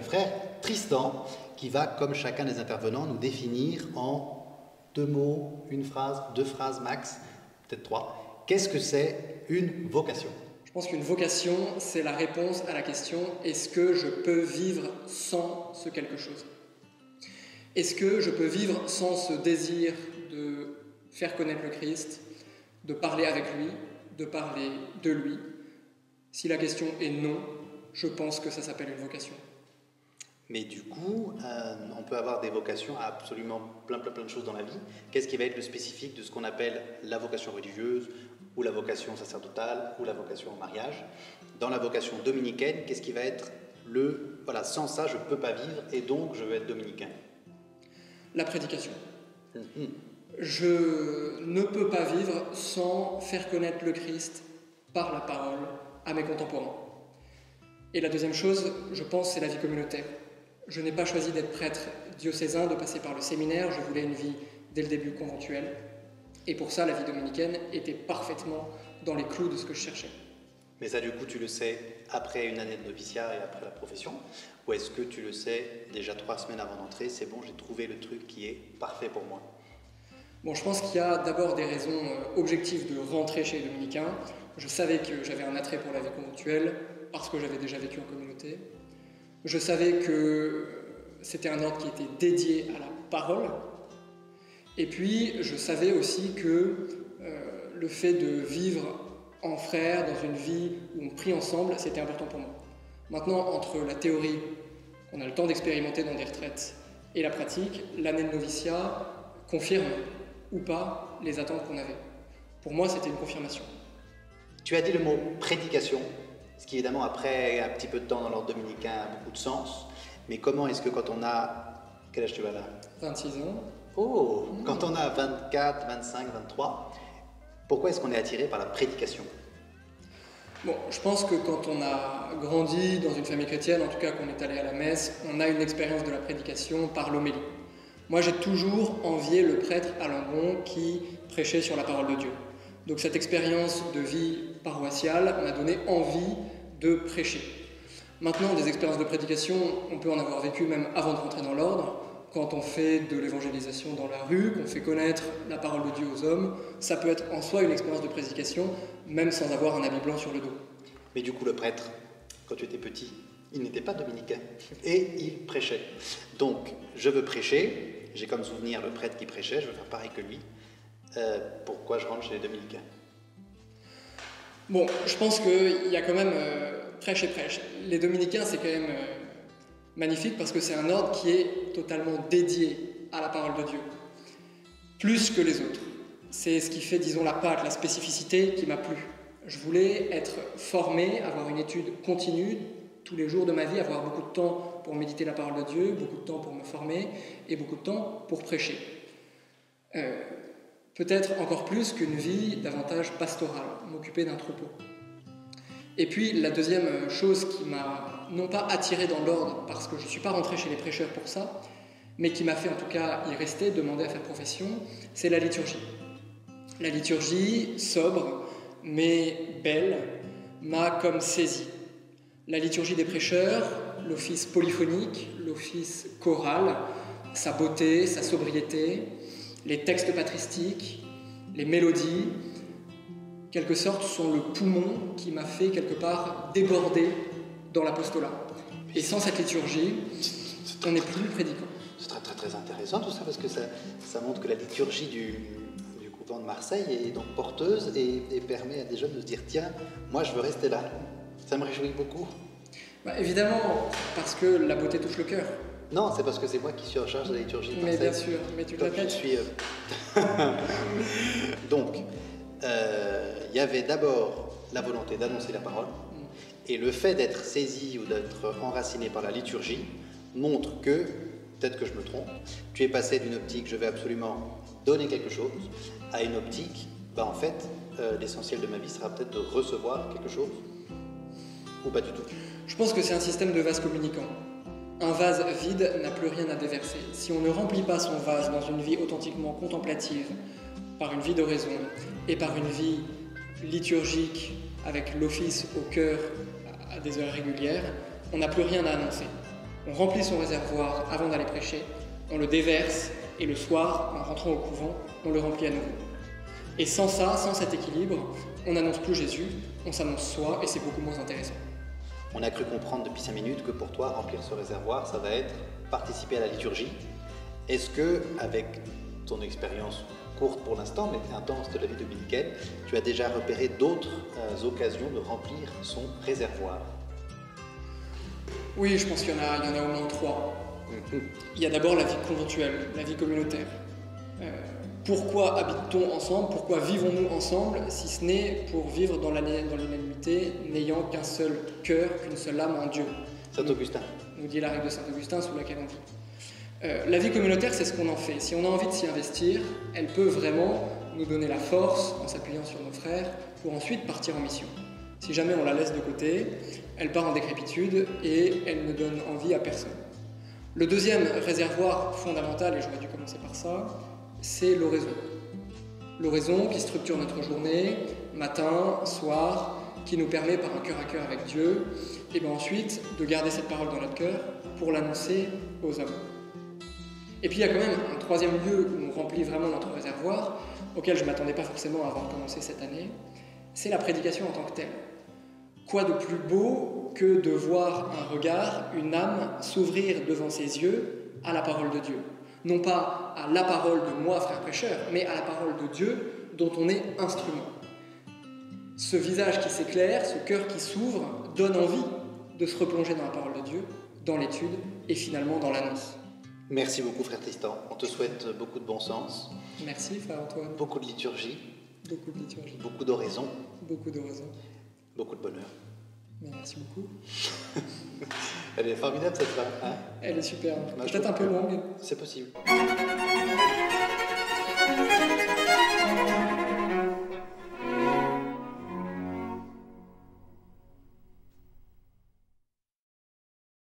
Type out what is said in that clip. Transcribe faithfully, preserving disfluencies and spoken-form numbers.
frère Tristan, qui va, comme chacun des intervenants, nous définir en deux mots, une phrase, deux phrases max, peut-être trois. Qu'est-ce que c'est une vocation ? Je pense qu'une vocation, c'est la réponse à la question « Est-ce que je peux vivre sans ce quelque chose ?» Est-ce que je peux vivre sans ce désir de faire connaître le Christ, de parler avec lui, de parler de lui? Si la question est non, je pense que ça s'appelle une vocation. Mais du coup, euh, on peut avoir des vocations à absolument plein, plein, plein de choses dans la vie. Qu'est-ce qui va être le spécifique de ce qu'on appelle la vocation religieuse, ou la vocation sacerdotale, ou la vocation au mariage? Dans la vocation dominicaine, qu'est-ce qui va être le... Voilà, sans ça, je ne peux pas vivre, et donc je veux être dominicain. La prédication. Mmh. Je ne peux pas vivre sans faire connaître le Christ par la parole à mes contemporains. Et la deuxième chose, je pense, c'est la vie communautaire. Je n'ai pas choisi d'être prêtre diocésain, de passer par le séminaire, je voulais une vie dès le début conventuelle. Et pour ça, la vie dominicaine était parfaitement dans les clous de ce que je cherchais. Mais ça, du coup, tu le sais après une année de noviciat et après la profession? Ou est-ce que tu le sais déjà trois semaines avant d'entrer, c'est bon, j'ai trouvé le truc qui est parfait pour moi? Bon, je pense qu'il y a d'abord des raisons objectives de rentrer chez les dominicains. Je savais que j'avais un attrait pour la vie conventuelle parce que j'avais déjà vécu en communauté. Je savais que c'était un ordre qui était dédié à la parole. Et puis, je savais aussi que euh, le fait de vivre en frères, dans une vie où on prie ensemble, c'était important pour moi. Maintenant, entre la théorie, on a le temps d'expérimenter dans des retraites, et la pratique, l'année de noviciat confirme ou pas les attentes qu'on avait. Pour moi, c'était une confirmation. Tu as dit le mot prédication, ce qui évidemment après un petit peu de temps dans l'ordre dominicain a beaucoup de sens, mais comment est-ce que quand on a... Quel âge tu as là? vingt-six ans. Oh, mmh. Quand on a vingt-quatre, vingt-cinq, vingt-trois, pourquoi est-ce qu'on est attiré par la prédication? Bon, je pense que quand on a grandi dans une famille chrétienne, en tout cas qu'on est allé à la messe, on a une expérience de la prédication par l'homélie. Moi, j'ai toujours envié le prêtre à Langon qui prêchait sur la parole de Dieu. Donc cette expérience de vie paroissiale m'a donné envie de prêcher. Maintenant, des expériences de prédication, on peut en avoir vécu même avant de rentrer dans l'ordre. Quand on fait de l'évangélisation dans la rue, qu'on fait connaître la parole de Dieu aux hommes, ça peut être en soi une expérience de prédication, même sans avoir un habit blanc sur le dos. Mais du coup, le prêtre, quand tu étais petit, il n'était pas dominicain, et il prêchait. Donc, je veux prêcher, j'ai comme souvenir le prêtre qui prêchait, je veux faire pareil que lui. Euh, pourquoi je rentre chez les dominicains? Bon, je pense qu'il y a quand même euh, prêche et prêche. Les dominicains, c'est quand même euh, magnifique parce que c'est un ordre qui est totalement dédié à la parole de Dieu, plus que les autres. C'est ce qui fait, disons, la patte, la spécificité qui m'a plu. Je voulais être formé, avoir une étude continue tous les jours de ma vie, avoir beaucoup de temps pour méditer la parole de Dieu, beaucoup de temps pour me former et beaucoup de temps pour prêcher. Euh, peut-être encore plus qu'une vie davantage pastorale, m'occuper d'un troupeau. Et puis la deuxième chose qui m'a non pas attiré dans l'ordre, parce que je ne suis pas rentré chez les prêcheurs pour ça, mais qui m'a fait en tout cas y rester, demander à faire profession, c'est la liturgie. La liturgie, sobre, mais belle, m'a comme saisi. La liturgie des prêcheurs, l'office polyphonique, l'office choral, sa beauté, sa sobriété, les textes patristiques, les mélodies, quelque sorte, sont le poumon qui m'a fait quelque part déborder dans l'apostolat. Et sans cette liturgie, on n'est plus prédicant. C'est très très très intéressant tout ça, parce que ça, ça montre que la liturgie du, du couvent de Marseille est donc porteuse et, et permet à des jeunes de se dire tiens, moi je veux rester là. Ça me réjouit beaucoup. Bah, évidemment, parce que la beauté touche le cœur. Non, c'est parce que c'est moi qui suis en charge de la liturgie de Marseille. Mais bien sûr, mais tu te répètes. Je suis. Euh... donc, il euh, y avait d'abord la volonté d'annoncer la parole, mm. et le fait d'être saisi ou d'être enraciné par la liturgie montre que, peut-être que je me trompe, tu es passé d'une optique je vais absolument donner quelque chose à une optique, bah en fait, euh, l'essentiel de ma vie sera peut-être de recevoir quelque chose, ou pas du tout. Je pense que c'est un système de vase communicant. Un vase vide n'a plus rien à déverser. Si on ne remplit pas son vase dans une vie authentiquement contemplative, par une vie d'oraison et par une vie liturgique avec l'office au cœur à des heures régulières, on n'a plus rien à annoncer. on remplit son réservoir avant d'aller prêcher, on le déverse, et le soir, en rentrant au couvent, on le remplit à nouveau. Et sans ça, sans cet équilibre, on n'annonce plus Jésus, on s'annonce soi, et c'est beaucoup moins intéressant. On a cru comprendre depuis cinq minutes que pour toi, remplir ce réservoir, ça va être participer à la liturgie. Est-ce que, avec ton expérience courte pour l'instant, mais intense de la vie dominicaine, tu as déjà repéré d'autres euh, occasions de remplir son réservoir? Oui, je pense qu'il y en a, il y en a au moins trois. Il y a d'abord la vie conventuelle, la vie communautaire. Euh, pourquoi habite-t-on ensemble? Pourquoi vivons-nous ensemble, si ce n'est pour vivre dans l'unanimité, n'ayant qu'un seul cœur, qu'une seule âme en Dieu? Saint-Augustin. Nous dit la règle de Saint-Augustin sous laquelle on vit. Euh, la vie communautaire, c'est ce qu'on en fait. Si on a envie de s'y investir, elle peut vraiment nous donner la force, en s'appuyant sur nos frères, pour ensuite partir en mission. Si jamais on la laisse de côté, elle part en décrépitude et elle ne donne envie à personne. Le deuxième réservoir fondamental, et j'aurais dû commencer par ça, c'est l'oraison. L'oraison qui structure notre journée, matin, soir, qui nous permet par un cœur à cœur avec Dieu, et bien ensuite de garder cette parole dans notre cœur pour l'annoncer aux hommes. Et puis il y a quand même un troisième lieu où on remplit vraiment notre réservoir, auquel je ne m'attendais pas forcément avant de commencer cette année, c'est la prédication en tant que telle. Quoi de plus beau que de voir un regard, une âme s'ouvrir devant ses yeux à la parole de Dieu. Non pas à la parole de moi, frère prêcheur, mais à la parole de Dieu dont on est instrument. Ce visage qui s'éclaire, ce cœur qui s'ouvre, donne envie de se replonger dans la parole de Dieu, dans l'étude et finalement dans l'annonce. Merci beaucoup, frère Tristan. On te souhaite beaucoup de bon sens. Merci, frère Antoine. Beaucoup de liturgie. Beaucoup de liturgie. Beaucoup d'oraison. Beaucoup d'oraison. Beaucoup de bonheur. Merci beaucoup. Elle est formidable cette femme. Hein? Elle est superbe. Peut-être un peu longue. C'est possible.